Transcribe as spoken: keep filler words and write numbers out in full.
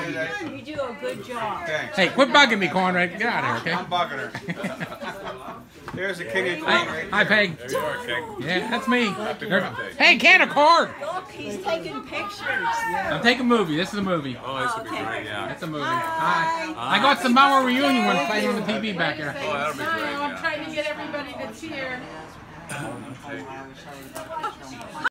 You do a good job. Thanks. Hey, quit bugging me, Conrad. Get out of here, I'm okay? bugging her. Here's a king of Hi, right hi, Peg. There you are, King. Yeah, that's me. Happy There- birthday. Hey, can of cord. Look, he's taking pictures. I'm taking a movie. This is a movie. Oh, this would be Okay. great, yeah. That's a movie. Hi. I got some Mama reunion one playing on the T V back there. Oh, that'll be great, I'm yeah. trying to get everybody that's here. Okay.